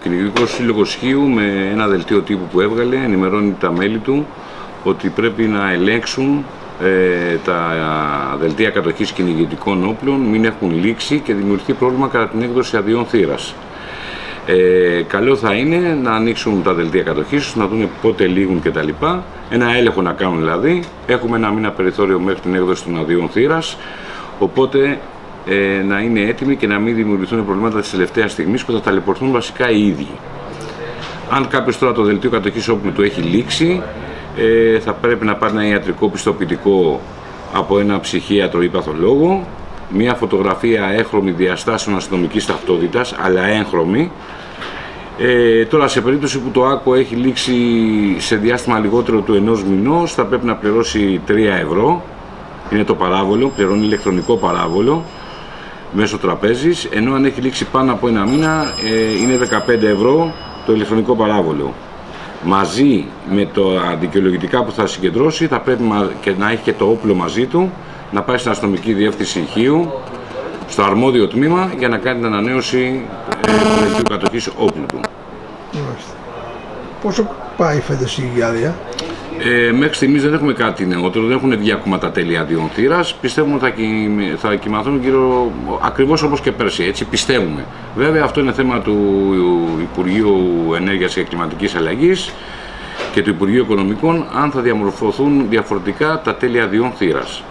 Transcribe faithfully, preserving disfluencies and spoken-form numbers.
Κυνηγητικός Σύλλογος Χίου με ένα δελτίο τύπου που έβγαλε ενημερώνει τα μέλη του ότι πρέπει να ελέγξουν ε, τα δελτία κατοχής κυνηγητικών όπλων, μην έχουν λήξει και δημιουργηθεί πρόβλημα κατά την έκδοση αδειών θύρας. Ε, καλό θα είναι να ανοίξουν τα δελτία κατοχής, να δουν πότε λήγουν κτλ. Ένα έλεγχο να κάνουν δηλαδή. Έχουμε ένα μήνα περιθώριο μέχρι την έκδοση των αδειών θύρας, οπότε ε, να είναι έτοιμοι και να μην δημιουργηθούν προβλήματα της τελευταίας στιγμής που θα ταλαιπωρηθούν βασικά οι ίδιοι. Αν κάποιος τώρα το δελτίο κατοχής όπλου του έχει λήξει, ε, θα πρέπει να πάρει ένα ιατρικό πιστοποιητικό από ένα ψυχίατρο ή παθολόγο, μια φωτογραφία έγχρωμη διαστάσεων αστυνομικής ταυτότητας, αλλά έγχρωμη. Ε, τώρα, σε περίπτωση που το άκο έχει λήξει σε διάστημα λιγότερο του ενός μηνός, θα πρέπει να πληρώσει τρία ευρώ. Είναι το παράβολο, πληρώνει ηλεκτρονικό παράβολο μέσω τραπέζης, ενώ αν έχει λήξει πάνω από ένα μήνα ε, είναι δεκαπέντε ευρώ το ηλεκτρονικό παράβολο. Μαζί με τα δικαιολογητικά που θα συγκεντρώσει, θα πρέπει και να έχει και το όπλο μαζί του, να πάει στην αστυνομική διεύθυνση Χίου, στο αρμόδιο τμήμα, για να κάνει την ανανέωση ε, του δελτίου κατοχής όπλου του. Μάλιστα. Πόσο πάει φέτος η άδεια? Ε, μέχρι στιγμής δεν έχουμε κάτι νεότερο, δεν έχουν βγει ακόμα τα τέλη αδειών θύρας. Πιστεύουμε ότι θα, κυ... θα κοιμαθούν γύρω ακριβώς όπως και πέρσι, έτσι πιστεύουμε. Βέβαια αυτό είναι θέμα του Υπουργείου Ενέργειας και Κλιματικής Αλλαγής και του Υπουργείου Οικονομικών, αν θα διαμορφωθούν διαφορετικά τα τέλη αδειών θύρας.